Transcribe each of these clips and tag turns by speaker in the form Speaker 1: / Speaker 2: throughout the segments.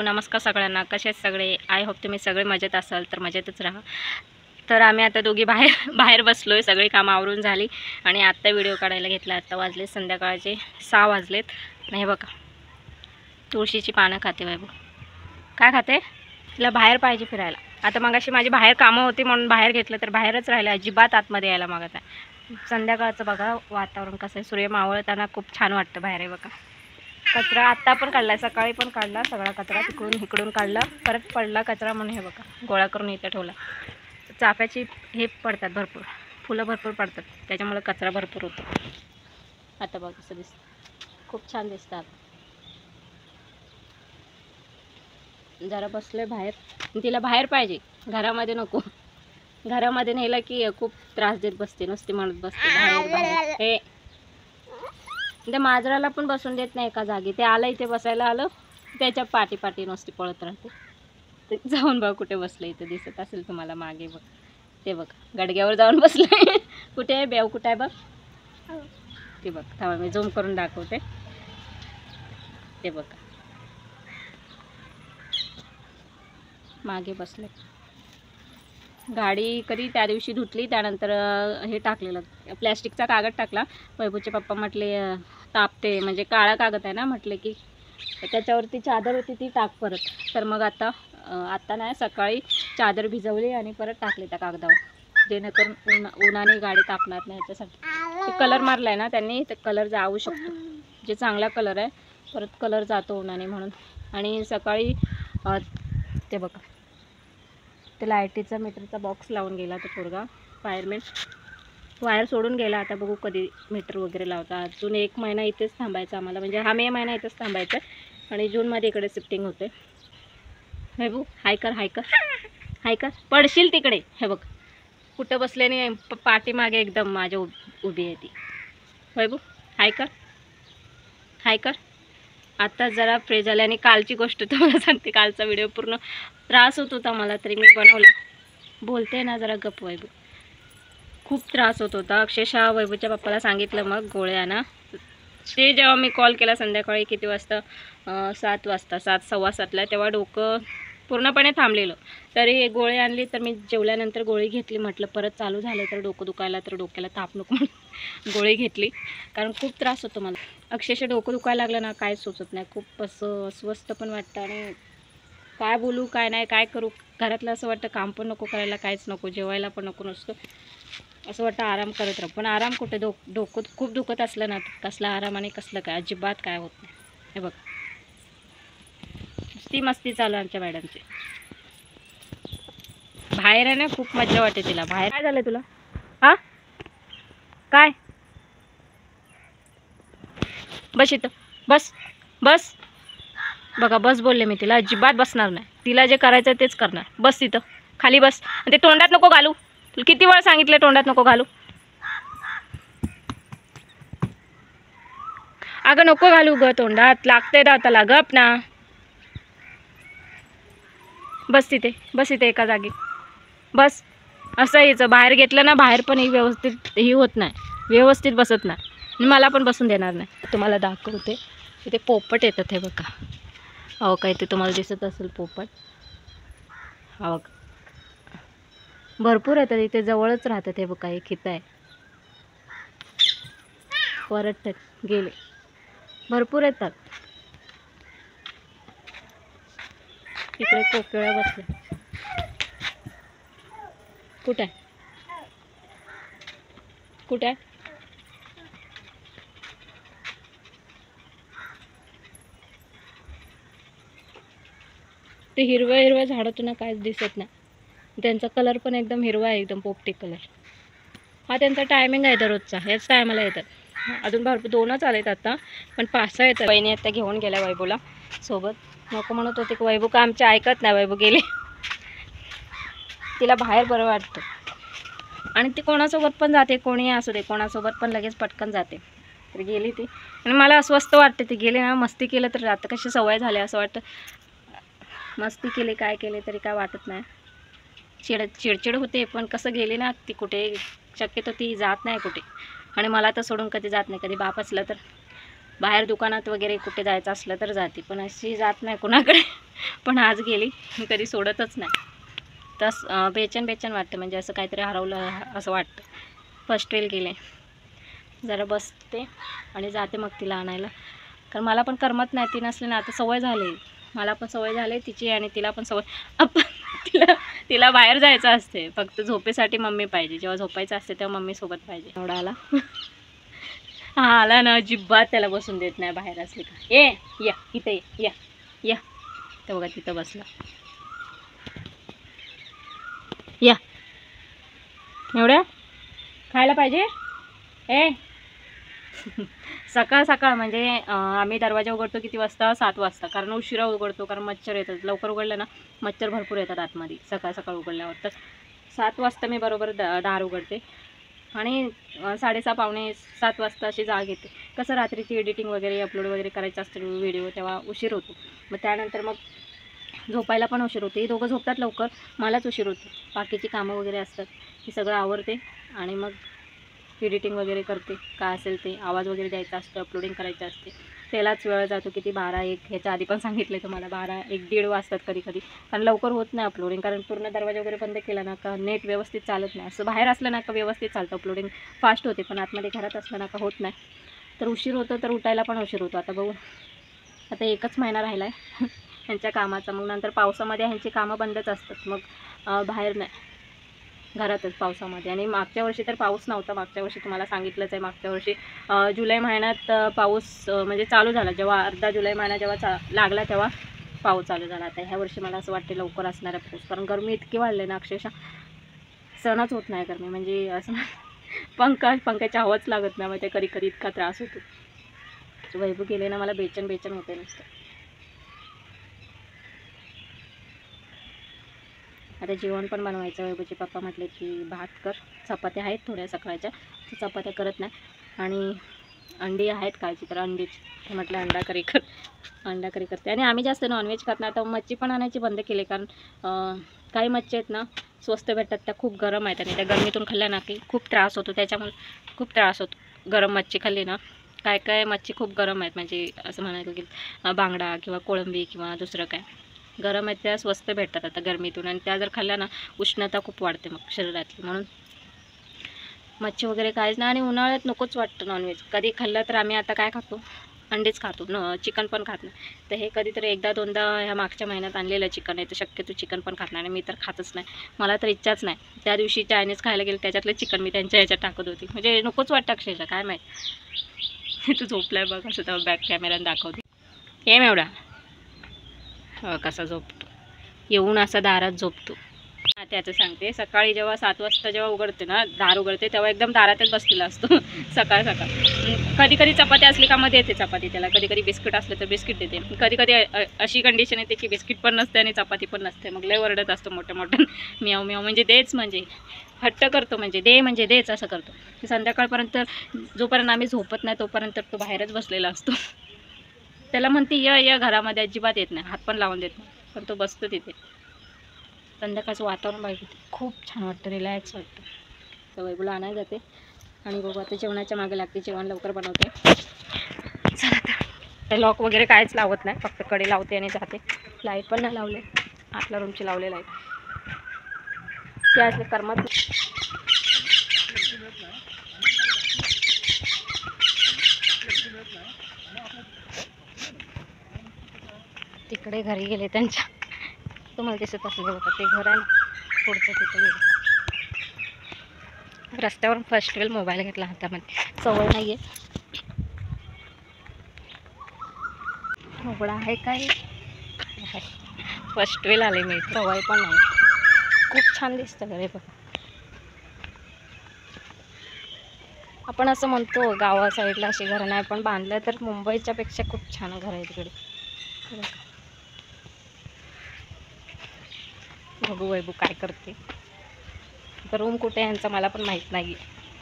Speaker 1: नमस्कार सगळ्यांना. कसे आहेत सगळे? आय होप तुम्ही सगळे मजेत असाल. तर मजेतच राहा. तर आम्ही आता दोघी बाहेर बसलो आहे. सगळी कामं आवरून झाली आणि आत्ता व्हिडिओ काढायला घेतला. आत्ता वाजले संध्याकाळचे 6 वाजलेत. नाही बघा, तुळशीची पानं खाते वैभव. काय खाते? तिला बाहेर पाहिजे फिरायला. आता मगाशी माझी बाहेर कामं होती म्हणून बाहेर घेतलं, तर बाहेरच राहिलं. अजिबात आतमध्ये यायला मागत आहे. संध्याकाळचं बघा वातावरण कसं आहे. सूर्य मावळताना खूप छान वाटतं बाहेर. आहे बघा, कचरा आत्ता पण काढला, सकाळी पण काढला. सगळा कचरा तिकडून इकडून काढला. परत पडला कचरा म्हणून हे बघा गोळा करून इथं ठेवला. चाफ्याची हे पडतात भरपूर, फुलं भरपूर पडतात, त्याच्यामुळे कचरा भरपूर होतो. आता बघा कसं दिसतं, खूप छान दिसतं. जरा बसलोय बाहेर. तिला बाहेर पाहिजे, घरामध्ये नको. घरामध्ये नेलं की खूप त्रास देत बसते, नुसती म्हणत बसते बाहेर बाहेर. हे त्या मांजराला पण बसून देत नाही एका जागी. ते आलं इथे बसायला आलं, त्याच्या पाठी नुसती पळत राहते. ते जाऊन बघ कुठे बसलं, इथे दिसत असेल तुम्हाला मागे बघ. ते बघ गडग्यावर जाऊन बसलंय. कुठे आहे बेव? कुठे आहे बघ ते बघ. थांबा मी झूम करून दाखवते. ते बघ मागे बसले. गाडी कधी त्या दिवशी धुतली, त्यानंतर हे टाकलेलं प्लॅस्टिकचा कागद टाकला. वैभवचे पप्पा म्हटले तापते, म्हणजे काळा कागद आहे ना, म्हटले की त्याच्यावरती चादर होती ती टाक परत. तर मग आता नाही, सकाळी चादर भिजवली आणि परत टाकले त्या कागदावर, जेणेकरून उन्हाने गाडी तापणार नाही. याच्यासाठी ते कलर मारला आहे ना त्यांनी, तर कलर जाऊ शकतो. जे चांगला कलर आहे, परत कलर जातो उन्हाने म्हणून. आणि सकाळी ते बघा, ते लाईटीचा मीटरचा बॉक्स लावून गेला तो पोरगा फायरमॅन. वायर सोडून गेला. आता बघू कधी मीटर वगैरे लावता. अजून 1 महिना इथेच थांबायचं आम्हाला, म्हणजे हा मे महिना इथेच थांबायचं आणि जूनमध्ये इकडे शिफ्टिंग होते. वैभव हाय कर, हाय कर, हाय कर. पडशील तिकडे. हे बघ कुठं बसल्याने पाठीमागे एकदम माझ्या उभी आहे ती. वैभव हाय कर, हाय कर. आता जरा फ्रेश झाले. आणि कालची गोष्ट तुम्हाला सांगते. कालचा व्हिडिओ पूर्ण त्रास होत होता मला, तरी मी बनवला. बोलते ना जरा गप. वैभव खूप त्रास होत होता अक्षरशः. वैभवच्या पप्पाला सांगितलं मग गोळ्या आणा. ते जेव्हा मी कॉल केला संध्याकाळी किती वाजता, 7 वाजता, 7 सव्वा 7ला, तेव्हा डोकं पूर्णपणे थांबलेलं. तरी गोळी आणली, तर मी जेवल्यानंतर गोळी घेतली. म्हटलं परत चालू झालं तर डोकं दुखायला, तर डोक्याला ताप नको म्हणून गोळी घेतली. कारण खूप त्रास होतो मला अक्षरशः. डोकं दुखायला लागलं ना, काय सुचत नाही. खूप असं अस्वस्थ पण वाटतं आणि काय बोलू काय नाही, काय करू. घरातलं असं वाटतं काम पण नको करायला, काहीच नको, जेवायला पण नको, नसतं असं वाटतं आराम करत राहू. पण आराम कुठे, डोकं खूप दुखत असलं ना, कसला आराम आणि कसलं काय, अजिबात काय होत नाही. हे बघ ती मस्ती चालू आमच्या मॅडमची. बाहेर आहे ना, खूप मजा वाटते तिला बाहेर. काय झालं तुला? हा काय? बस इथं, बस बस. बघा बस बोलले मी तिला, अजिबात बसणार नाही. तिला जे करायचं तेच करणार. बस तिथं खाली बस. आणि ते तोंडात नको घालू. तुला किती वेळा सांगितलं तोंडात नको घालू. अगं नको घालू ग तोंडात, लागतंय दाताला. गप ना. बस तिथे, बस इथे एका जागी बस. असं यायचं. बाहेर घेतलं ना, बाहेर पण व्यवस्थित ही होत नाही, व्यवस्थित बसत नाही. मला पण बसून देणार नाही. तुम्हाला दाखवते. तिथे पोपट येतात. हे बघा, हो काय ते तुम्हाला दिसत असेल पोपट. हो भरपूर येतात इथे, जवळच राहतात. हे बघा एक इथं आहे, परत गेले. भरपूर येतात. इकडे कोकिळा बसल्या. कुठे आहे? कुठे आहे? ते हिरवं झाडातून काहीच दिसत नाही. त्यांचा कलर पण एकदम हिरवा आहे, एकदम पोपटी कलर. हा त्यांचा टायमिंग आहे दररोजचा, ह्याच टायमाला येतात. अजून भरपूर 2च आलेत आता, पण 5-6 येतात. बहिणी आता घेऊन गेल्या वैभवला सोबत. नको म्हणत होते की वैभव का आमचे ऐकत नाही. वैभव गेले. तिला बाहेर बरं वाटतं आणि ती कोणासोबत पण जाते, कोणी असू दे, कोणासोबत पण लगेच पटकन जाते. तर गेली ती. आणि मला अस्वस्थ वाटते. ती गेली ना, मस्ती केलं तर आता कशी सवय झाली असं वाटतं. मस्ती केली काय केले तरी काय वाटत नाही. चिडचिड होते, पण कसं गेली ना ती कुठे, शक्यतो ती जात नाही कुठे. आणि मला तर सोडून कधी जात नाही. कधी बाप असलं तर बाहेर दुकानात वगैरे कुठे जायचं असलं तर जाते, पण अशी जात नाही कोणाकडे. पण आज गेली, मी कधी सोडतच नाही. तस बेचैन वाटतं, म्हणजे असं काहीतरी हरवलं असं वाटतं. फर्स्ट वेल गेले, जरा बसते आणि जाते मग तिला आणायला. कारण मला पण करमत नाही, ती नसले ना. आता सवय झाली, मला पण सवय झाली तिची आणि तिला पण सवय. तिला बाहेर जायचं असते, फक्त झोपेसाठी मम्मी पाहिजे. जेव्हा झोपायचं असते तेव्हा मम्मी सोबत पाहिजे. एवढा आला. हा आला ना, अजिबात त्याला बसून देत नाही बाहेर असले का. या इथे या तर बघा तिथं बसला. या एवढ्या खायला पाहिजे. सकाळ म्हणजे आम्ही दरवाजा उघडतो किती वाजता? 7 वाजता. कारण उशिरा उघडतो, कारण मच्छर येतात. लवकर उघडलं ना मच्छर भरपूर येतात आतमध्ये सकाळ उघडल्यावर. तर 7 वाजता मी बरोबर दार उघडते आणि 6:30 पावणे 7 वाजता अशी जाग येते. कसं रात्रीची एडिटिंग वगैरे अपलोड वगैरे करायचं असतं व्हिडिओ, तेव्हा उशीर होतो. मग त्यानंतर मग झोपायला पण उशीर होते. दोघं झोपतात लवकर, मलाच उशीर होतो. बाकीची कामं वगैरे असतात ती सगळं आवरते आणि मग एडिटिंग वगैरे करते. काय असेल ते आवाज वगैरे द्यायचा असतं, अपलोडिंग करायचं असते. त्यालाच वेळ जातो किती 12-1. ह्याच्या आधी पण सांगितलं तुम्हाला 12-1-1:30 वाजतात कधी कारण लवकर होत नाही अपलोडिंग. कारण पूर्ण दरवाजा वगैरे बंद केला ना का नेट व्यवस्थित चालत नाही. असं बाहेर असलं ना का व्यवस्थित चालतं, अपलोडिंग फास्ट होते. पण आतमध्ये घरात असलं ना का होत नाही. तर उशीर होतो, तर उठायला पण उशीर होतो. आता बघू, आता 1च महिना राहिला आहे ह्यांच्या कामाचा. मग नंतर पावसामध्ये ह्यांची कामं बंदच असतात. मग बाहेर नाही, घरातच पावसामध्ये. आणि मागच्या वर्षी तर पाऊस नव्हता. मागच्या वर्षी तुम्हाला सांगितलंच आहे, मागच्या वर्षी जुलै महिन्यात पाऊस म्हणजे चालू झाला. जेव्हा अर्धा जुलै महिना जेव्हा लागला तेव्हा पाऊस चालू झाला. आता ह्या वर्षी मला असं वाटते लवकर असणार आहे पाऊस. कारण गरमी इतकी वाढली ना, अक्षरशः सहनच होत नाही गरमी. म्हणजे असं पंख्याची हवाच लागत नाही. म्हणजे कधी इतका त्रास होतो. वैभव गेले ना, मला बेचैन होते नुसतं. आता जेवण पण बनवायचं. वैभवचे पप्पा म्हटले की भात कर, चपात्या आहेत थोड्या सकाळच्या, तर चपात्या करत नाही. आणि अंडी आहेत कायची, तर अंडीच म्हटलं अंडा करी करते. आणि आम्ही जास्त नॉनव्हेज खात नाही. आता मच्छी पण आणायची बंद केली, कारण काही मच्छी आहेत ना स्वस्त भेटतात, त्या खूप गरम आहेत. आणि त्या गरमीतून खाल्ल्या ना की खूप त्रास होतो. त्याच्यामुळे खूप त्रास होतो गरम मच्छी खाल्ली ना. काय मच्छी खूप गरम आहेत, म्हणजे असं म्हणायचं की बांगडा किंवा कोळंबी किंवा दुसरं काय गरम आहेत, त्या स्वस्त भेटतात आता गरमीतून. आणि त्या जर खाल्ल्या ना उष्णता खूप वाढते मग शरीरातली. म्हणून मच्छी वगैरे काहीच नाही. आणि उन्हाळ्यात नकोच वाटतं नॉनव्हेज. कधी खाल्लं तर आम्ही आता काय खातो, अंडेच खातो, चिकन पण खात नाही. तर हे कधीतरी 1-2दा ह्या मागच्या महिन्यात आणलेलं चिकन आहे, तर शक्यतो चिकन पण खात नाही. आणि मी तर खातच नाही, मला तर इच्छाच नाही. त्या दिवशी चायनीज खायला गेले, त्याच्यातलं चिकन मी त्यांच्या ह्याच्यात टाकत होती. म्हणजे नकोच वाटतं अक्षरशः, काय माहीत. तू झोपलाय बघ, असं तर बॅक कॅमेऱ्यानं दाखवते. एम एवढा कसा झोपतो, येऊन असा दारात झोपतो. हां, त्याचं सांगते. सकाळी जेव्हा 7 वाजता जेव्हा उघडते ना, दार उघडते, तेव्हा एकदम दारातच बसलेला असतो सकाळ. कधी चपाती असली का मग देते चपाती त्याला. कधी बिस्किट असलं तर बिस्किट देते. कधी अशी कंडिशन येते की बिस्किट पण नसते आणि चपाती पण नसते. मग लय वरडत असतो मोठ्या मियाव म्हणजे देच, म्हणजे हट्ट करतो, म्हणजे देच असं करतो. संध्याकाळपर्यंत जोपर्यंत आम्ही झोपत नाही तोपर्यंत तो बाहेरच बसलेला असतो. त्याला म्हणते या घरामध्ये अजिबात येत नाही, हात पण लावून देत नाही, पण तो बसतो तिथे. संध्याकाळचं वातावरण पाहिजे, खूप छान वाटतं, रिलॅक्स वाटतं. तर वैभवला आणायला जाते आणि बघू आता जेवणाच्या मागे लागते. जेवण लवकर बनवते. चला तर लॉक वगैरे काहीच लावत नाही, फक्त कडे लावते आणि जाते. लाईट पण नाही लावले, आपल्या रूमची लावले लाईट. ते असले करमत. तिकडे घरी गेले त्यांच्या, तुम्हाला दिसत असलं बघा ते घर आहे ना पुढचं, तिथे गेले. रस्त्यावरून फर्स्ट वेल मोबाईल घेतला हातामध्ये, सवय नाही आहे. उघडा आहे काय, फर्स्ट वेल आले मी, सवय पण नाही. खूप छान दिसतं घरी बघा. आपण असं म्हणतो गावा साईडला अशी घरं नाही, पण बांधलं तर मुंबईच्या पेक्षा खूप छान घर आहे तिकडे. बघू वैभव काय करते. रूम कुठे यांचा मला पण माहीत नाही.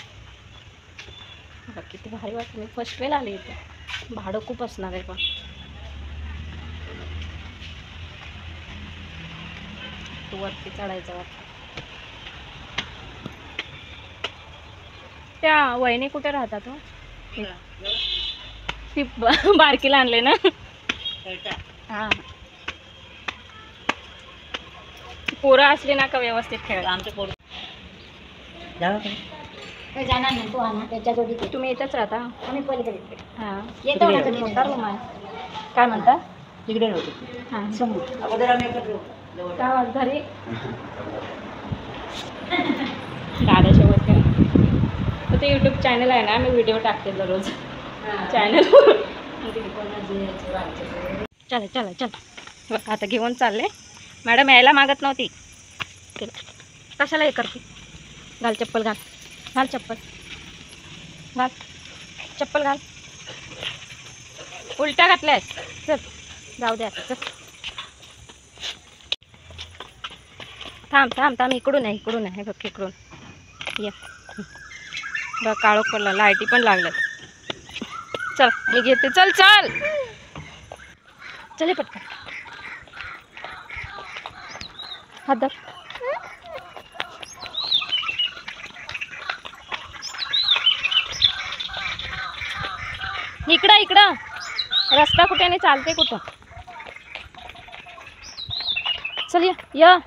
Speaker 1: किती भारी वाटतं. मी फर्स्ट वेल आले इथे. भाडं खूप असणार आहे, पण तू वरती चढायचं वाटतं. त्या वहिनी कुठे राहतात हो? ती बारकीला आणले ना. हां पोरं असली ना का व्यवस्थित खेळ. आमचे पोरं जाणार नाही तू आणा त्याच्या जोडी. तुम्ही इथंच राहता. आम्ही पलीकडे. हां येतो ना कधी मोठा रूम आहे. काय म्हणता तिकडे होते. हां समोर अगोदर आम्ही काय घरी दादासोबत तर ते यूट्यूब चॅनल आहे ना. मी व्हिडिओ टाकते दररोज चॅनल. चला चला चला आता घेऊन चालले. मॅडम यायला मागत नव्हती. कशाला हे करते. घाल चप्पल घाल. घाल चप्पल घाल. चप्पल घाल. उलट्या घातल्यास. चल जाऊ द्या. चल थांब थांब थांब. इकडून आहे इकडून आहे बघ इकडून ये बघ. काळोख पडला. लाईटी पण लागल्यात. चल मी घेते. चल चल चल पटकन. हात धर. इकडं इकडं. रस्ता कुठे नाही. चालते कुठं. चल या.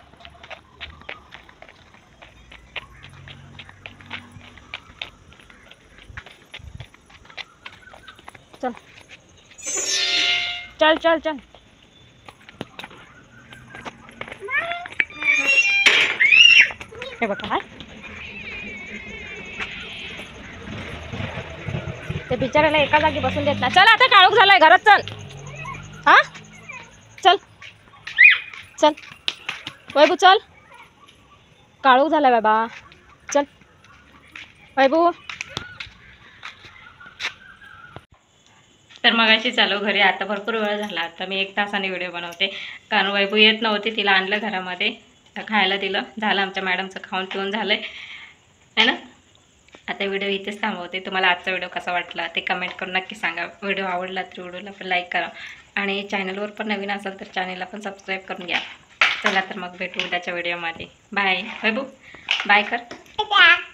Speaker 1: चल चल चल चल. हे बघा ते बिचाऱ्याला एका जागी बसून देत नाही. चल आता काळोख झालाय. घरात चल. हा चल चल वैभू चल. काळोख झालाय बाबा. चल वैभू. तर मगाशी चालू घरी. आता भरपूर वेळ झाला. आता मी 1 तासाने व्हिडिओ बनवते कारण वैभू येत नव्हती. तिला आणलं घरामध्ये खायला दिलं. झालं आमच्या मॅडमचं खाऊन पिऊन झालं आहे ना. आता व्हिडिओ इथेच थांबवते. तुम्हाला आजचा व्हिडिओ कसा वाटला ते कमेंट करून नक्की सांगा. व्हिडिओ आवडला तर व्हिडिओला पण लाईक करा आणि चॅनलवर पण नवीन असाल तर चॅनलला पण सबस्क्राईब करून घ्या. चला तर मग भेटू उद्याच्या व्हिडिओमध्ये. बाय वैभू. बाय कर.